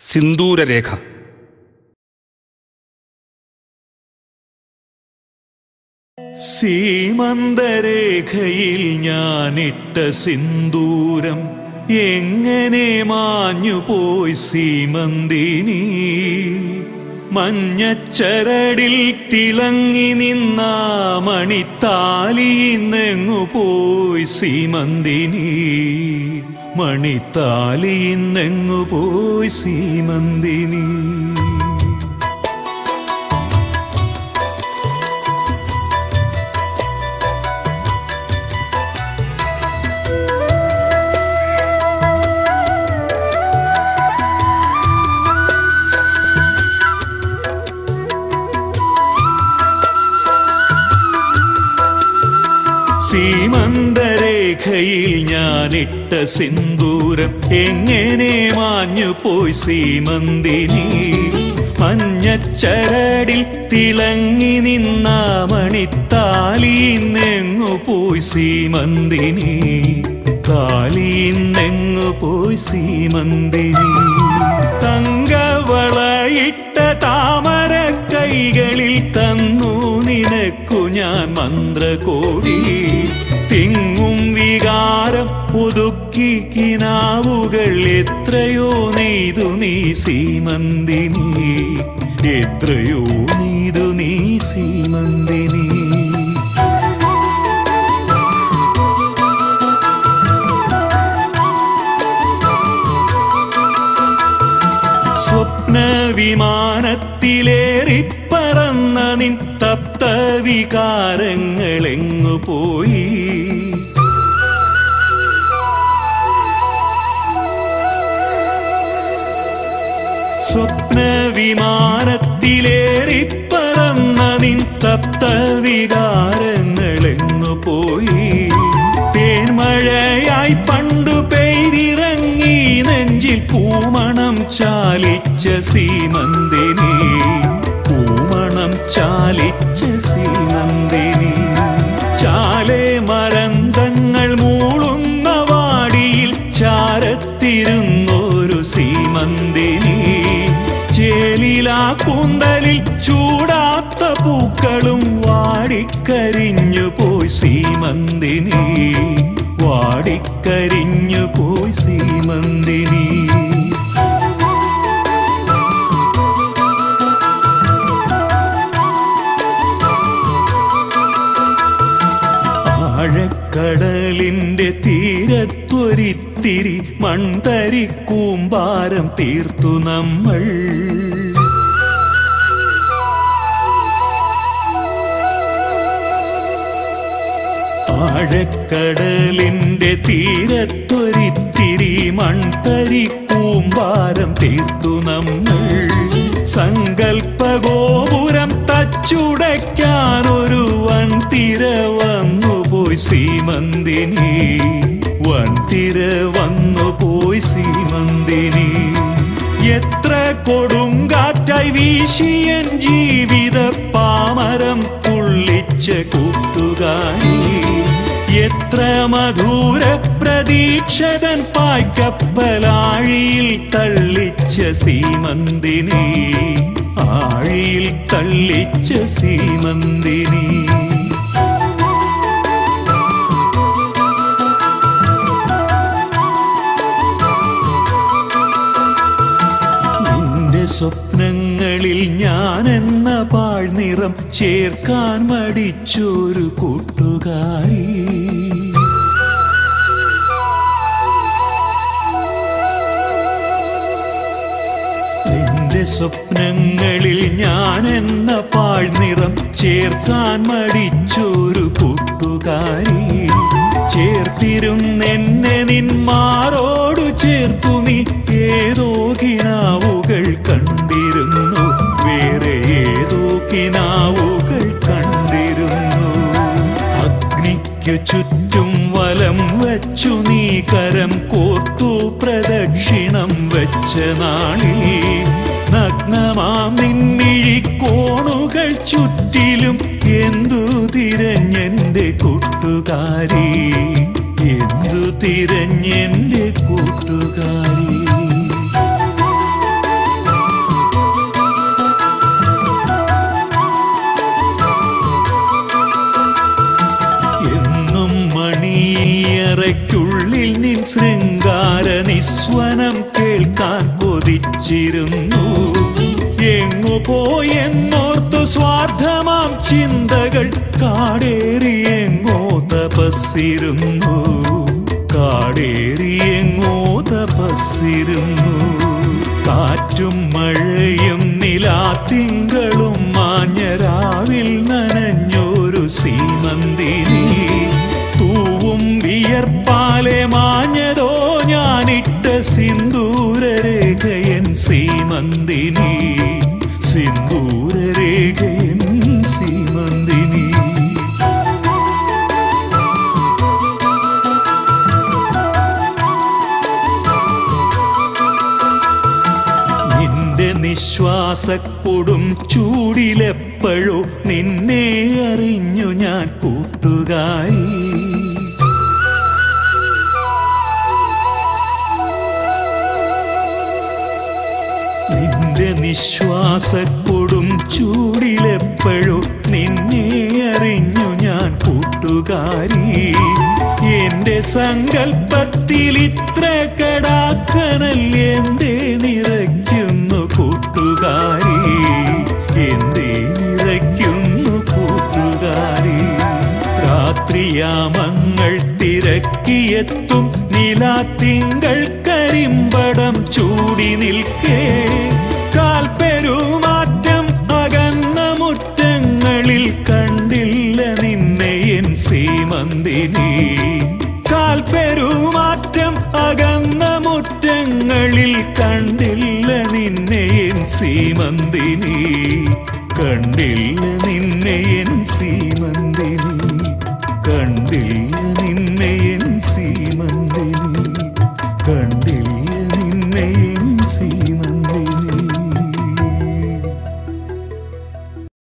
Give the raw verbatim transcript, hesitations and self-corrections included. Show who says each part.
Speaker 1: സിന്ദൂരരേഖ.
Speaker 2: സീമന്തരേഖയിൽ ഞാനിട്ട സിന്ദൂരം എങ്ങനെ മാഞ്ഞുപോയി സീമന്തിനി. മഞ്ഞച്ചരടിൽ തിളങ്ങി നിന്ന മണിത്താലിന്നെങ്ങുപോയി സീമന്തിനി. മണിത്താലിന്നെങ്ങുപോയി സീമന്തിനി. സീമന്തരേഖയിൽ ഞാനിട്ട സിന്ദൂരം എങ്ങനെ മാഞ്ഞുപോയി സീമന്തിനി. മഞ്ഞച്ചരടിൽ തിളങ്ങി നിന്ന മണിത്താലിന്നെങ്ങുപോയി സീമന്തിനി. താലിന്നെങ്ങുപോയി സീമന്തിനി. തങ്കവളയിട്ട താമര കൈകളിൽ തന്നു നിനക്കു ഞാൻ മന്ത്രകോടി. തിങ്ങും വികാരം പുതുക്കി കിനാവുകൾ എത്രയോ നെയ്തു നീ സീമന്തിനി. എത്രയോ നെയ്തു നീ സീമന്തിനി. സ്വപ്ന വിമാനത്തിലേറിപ്പറന്ന നിൻ തപ്ത വികാരങ്ങളെങ്ങു പോയി. സ്വപ്ന വിമാനത്തിലേറിപ്പറന്ന നിൻ തപ്ത വികാരങ്ങളെങ്ങു പോയി. തേന്മഴയായി പണ്ടു പെയ്തിറങ്ങി നെഞ്ചിൽ പൂമണം ചാലിച്ച സീമന്തിനി. പൂമണം ചാലിച്ച സീമന്തിനി. ചാലെ മരന്തങ്ങൾ മൂളുന്ന വാടിയിൽ ചാരത്തിരുന്നൊരു സീമന്തിനി. ചേലിലാ കൂന്തലിൽ ചൂടാത്ത പൂക്കളും വാടിക്കരിഞ്ഞു പോയി സീമന്തിനി. വാടിക്കരിഞ്ഞു പോയി സീമന്തിനി. ആഴക്കടലിന്റെ തീരത്തൊരിത്തിരി മൺതരി കൂമ്പാരം തീർത്തു നമ്മൾ. ആഴക്കടലിന്റെ തീരത്തൊരിത്തിരി മൺതരി കൂമ്പാരം തീർത്തു നമ്മൾ. സങ്കൽപ്പഗോപുരം തച്ചുടയ്ക്കാനൊരു വൻതിര വന്നുപോയി സീമന്തിനി. വൻതിര വന്നുപോയി സീമന്തിനി. എത്ര കൊടുങ്കാറ്റായി വീശിയൻ ജീവിത പാമരം തുള്ളിച്ച കൂട്ടുകാരി. എത്ര മധുര പ്രതീക്ഷതൻ പായ്ക്കപ്പലാഴിയിൽ തള്ളിച്ച സീമന്തിനി. ആഴിയിൽ തള്ളിച്ച സീമന്തിനി. നിന്റെ സ്വപ്നങ്ങളിൽ ഞാനെന്ന പാഴ്നിറം ചേർക്കാൻ മടിച്ചൊരു കൂട്ടുകാരി. നിന്റെ സ്വപ്നങ്ങളിൽ ഞാനെന്ന പാഴ്നിറം ചേർക്കാൻ മടിച്ചൊരു കൂട്ടുകാരി. ചേർത്തിരുന്നെന്നെ നിന്മാരോടു ചേർത്തു നീ ഏതോ കിനാവുകൾ കണ്ടിരുന്നു. വേറെ ഏതോ കിനാവുകൾ കണ്ടിരുന്നു. അഗ്നിക്കു ചുറ്റും വലം വച്ചു നീ കരം കോർത്തു പ്രദക്ഷിണം വെച്ച നാളിൽ നഗ്നമാം നിൻമിഴിക്കോണുകൾ ചുറ്റിലും എന്തു തിരഞ്ഞെന്റെ കൂട്ടുകാരി. എന്തു തിരഞ്ഞെന്റെ കൂട്ടുകാരി. കേൾക്കാൻ കൊതിച്ചിരുന്നു. എങ്ങു പോയെന്നോർത്തു സ്വാർത്ഥമാം ചിന്തകൾ കാടേറി എങ്ങോ തപസ്സിരുന്നു. കാടേറി എങ്ങോ തപസ്സിരുന്നു. കാറ്റും മഴയും നിലാത്തിങ്കളും മാഞ്ഞരാവിൽ നനഞ്ഞൊരു സീമന്തിനി. തൂവും വിയർപ്പാലെ മാഞ്ഞതോ ഞാനിട്ട സിന്ദൂരരേഖയൻ സീമന്തിനി. സിന്ദൂരരേഖയൻ സീമന്തിനി. നിന്റെ നിശ്വാസക്കൊടും ചൂടിലെപ്പോഴോ നിന്നെ അറിഞ്ഞു ഞാൻ കൂട്ടുകാരി. നിന്റെ നിശ്വാസക്കൊടും ചൂടിലെപ്പോഴോ നിന്നെ അറിഞ്ഞു ഞാൻ കൂട്ടുകാരി. എന്റെ സങ്കൽപ്പത്തിൽ ഇത്ര കടാക്കനൽ എന്തേ നിറയ്ക്കുന്നു കൂട്ടുകാരി. എന്തേ നിറയ്ക്കുന്നു കൂട്ടുകാരി. രാത്രിയാമങ്ങൾ തിരക്കിയെത്തും നിലാത്തിങ്കൾ കരിമ്പടം ചൂടി നിൽക്കേ. കാൽപ്പെരുമാറ്റം അകന്ന മുറ്റങ്ങളിൽ കണ്ടില്ല നിന്നെ എൻ സീമന്തിനി. കാൽപ്പെരുമാറ്റം അകന്ന മുറ്റങ്ങളിൽ കണ്ടില്ല നിന്നെ എൻ സീമന്തിനി. കണ്ടില്ല നിന്നെ എൻ സീമന്തിനി. കണ്ടില്ല നിന്നെ എൻ സീമന്തിനി. കണ്ടില്ല നിന്നെ എൻ സീമന്തിനി.